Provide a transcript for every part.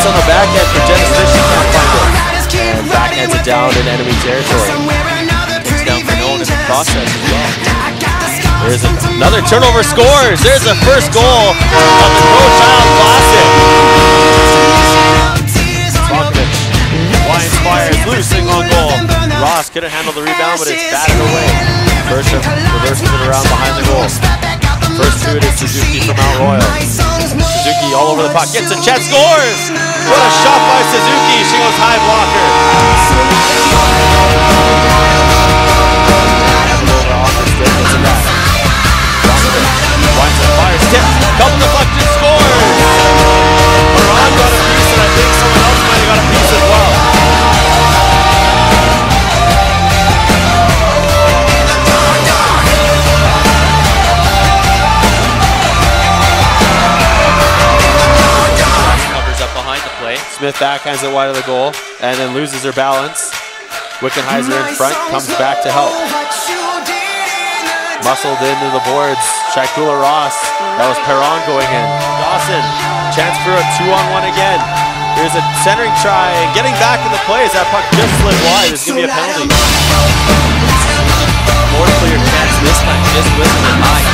chance on the back end for Jenna Smith. She can't find it. And backhands it down in enemy territory. It's down for Nolan in the process as well. There's another turnover, scores. There's the first goal of the Crowchild Classic. Svakovic, Lions fires, losing on goal. Ross couldn't handle the rebound, but it's batted away. Bersham reverses it around behind the goal. First to it is Suzuki from Mount Royal. Suzuki all over the puck, gets a chance, scores! What a shot by Suzuki, she goes high blocker. Winds it, fires, tip, couple deflected, scores! Moran got a piece, and I think someone else might have got a piece as well. Covers up behind the play. Smith backhands it wide of the goal, and then loses her balance. Wickenheiser in front, comes back to help. Muscled into the boards, Shakula Ross. That was Perron going in. Dawson, chance for a 2-on-1 again. Here's a centering try, and getting back in the play as that puck just slid wide. There's going to be a penalty. More clear chance this time, just whistling it high.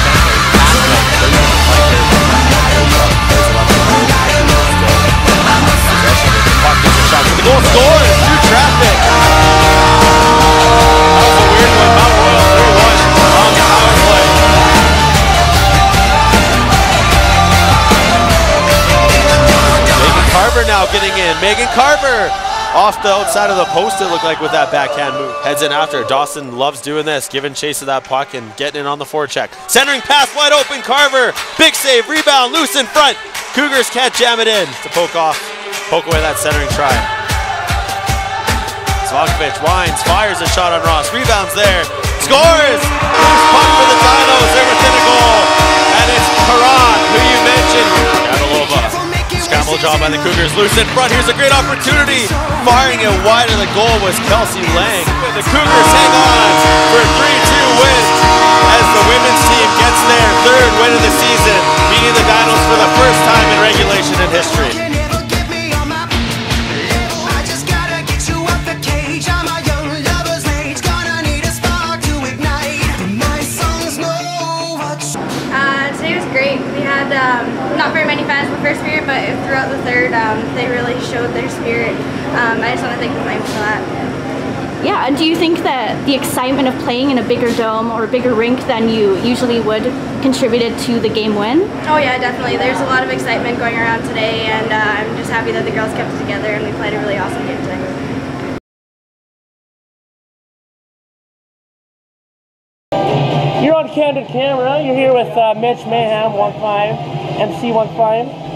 Puck gets a shot to the goal, scores through traffic. That was a weird one, Mount Royal 3-1. Megan Carver now getting in. Megan Carver off the outside of the post, it looked like, with that backhand move. Heads in after. Dawson loves doing this, giving chase of that puck and getting in on the forecheck. Centering pass wide open, Carver. Big save, rebound, loose in front. Cougars can't jam it in to poke away that centering try. Svakovic winds, fires a shot on Ross. Rebounds there. Scores! Loose puck for the Dinos. They're within a goal. And it's Perron, who you mentioned. Gavrilova. Scramble job by the Cougars. Loose in front. Here's a great opportunity. Firing it wide of the goal was Kelsey Lang. The Cougars hang on for a 3-2 win as the women's team gets their third win of the season, beating the Dinos for the first time in regulation in history. Not very many fans in the first period, but throughout the third, they really showed their spirit. I just want to thank the Flames for that. Yeah, and do you think that the excitement of playing in a bigger dome or a bigger rink than you usually would contributed to the game win? Oh yeah, definitely. There's a lot of excitement going around today, and I'm just happy that the girls kept it together and we played a really awesome game today. You're on Candid Camera. You're here with Mitch Mayhem, 1-5, MC 15.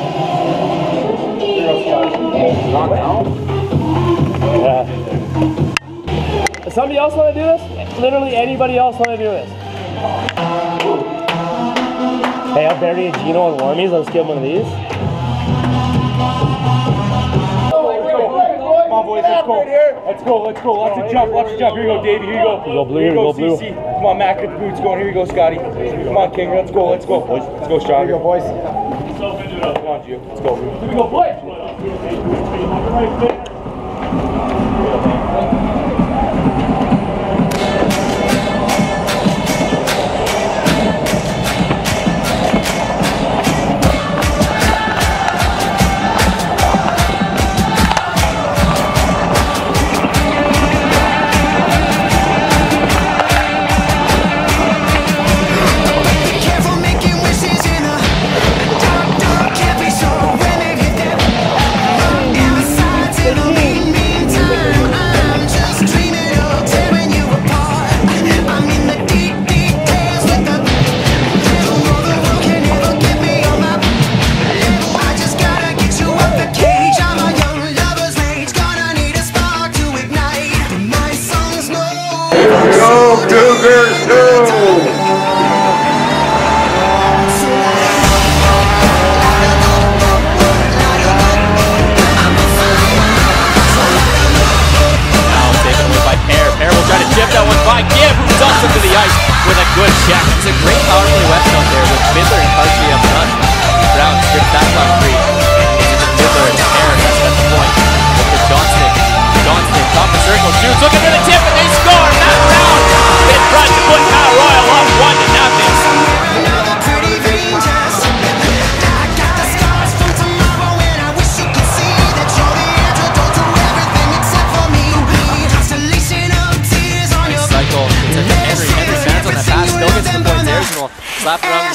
Yeah. Does somebody else want to do this? Literally anybody else want to do this? Hey, I'll bury Gino and Warmies. Let's give one of these. Come on, boys, let's go. Let's go, let's go. Let's jump, let's jump. Here you go, Davey. Here you go. Here you go, blue. Here you go, blue. CC. Come on, Mac with the boots going. Here you go, Scotty. Come on, King. Let's go, let's go, boys. Let's go, Sean. Here you go, boys. Come on, Gio. Let's go. Here we go, boys.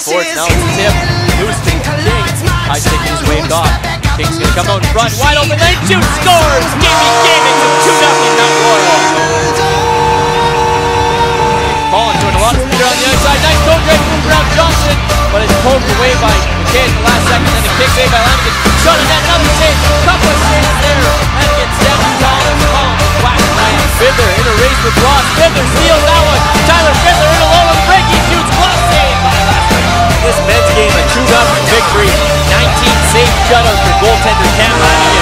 boards. Now it's tip. Loose to King. High stick is waved off. King's going to come out in front. Wide open lane. Shoots. Scores. Gamey Gaming with 2-0 Mount Royal. Collins doing a lot of speed on the other side. Nice toe drag move around Johnson. But it's pulled away by McKay at the last second. Then a kick made by Lanigan. Shot on net. Another save. Couple of saves there. Lanigan steps to Collins. Collins whacks by Fiddler in a race with Ross. Fiddler steals that one. Tyler Fiddler in a low and break. He shoots. Glove save by Lester. This men's game a 2-0 victory. 19 safe shutouts for goaltender Cam Lanigan.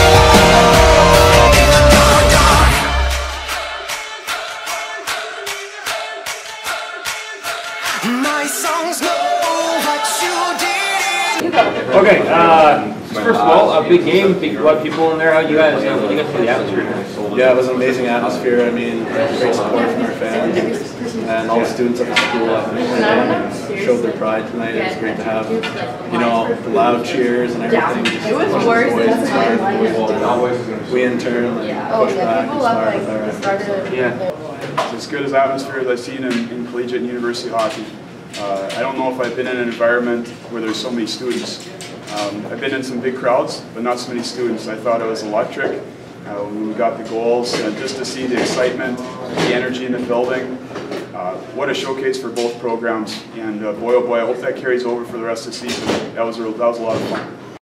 Okay, first of all, a big game, a lot of people in there. How you guys for the atmosphere? Yeah, it was an amazing atmosphere. I mean, great support from our fans and all the students at the school showed their pride tonight. It was great to have, you know, the loud cheers and everything. It was worse. We in turn pushed back and started with our It's as good as atmosphere as I've seen in collegiate and university hockey. I don't know if I've been in an environment where there's so many students. I've been in some big crowds, but not so many students. I thought it was electric when we got the goals, just to see the excitement, the energy in the building. What a showcase for both programs, and boy oh boy, I hope that carries over for the rest of the season. That was a lot of fun.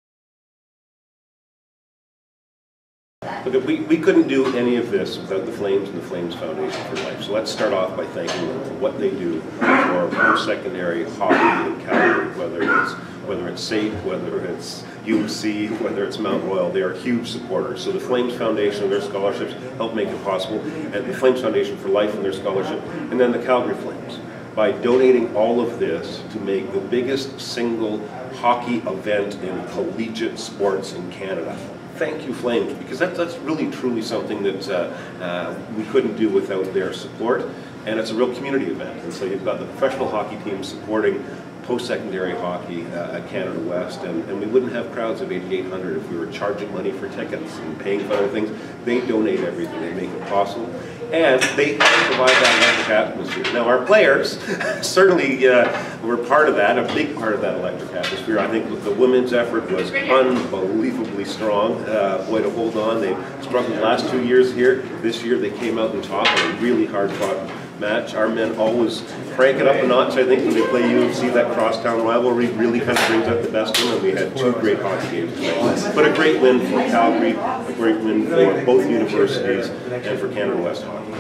Look, we couldn't do any of this without the Flames and the Flames Foundation for Life. So let's start off by thanking them for what they do for post-secondary hockey in Calgary, whether it's SAIT, whether it's UC, whether it's Mount Royal. They are huge supporters. So the Flames Foundation and their scholarships help make it possible, and the Flames Foundation for Life and their scholarship, and then the Calgary Flames. By donating all of this to make the biggest single hockey event in collegiate sports in Canada. Thank you, Flames, because that's really truly something that we couldn't do without their support, and it's a real community event. And so you've got the professional hockey team supporting post-secondary hockey at Canada West, and we wouldn't have crowds of 8,800 if we were charging money for tickets and paying for other things. They donate everything, they make it possible, and they provide that electric atmosphere. Now our players certainly were part of that, a big part of that electric atmosphere. I think the women's effort was unbelievably strong. Boy, to hold on, they struggled the last 2 years here. This year they came out on top in a really hard-fought match. Our men always crank it up a notch. I think when they play UFC, that crosstown rivalry really kind of brings out the best in them. We had 2 great hockey games tonight. But a great win for Calgary, a great win for both universities, and for Canada West Hockey.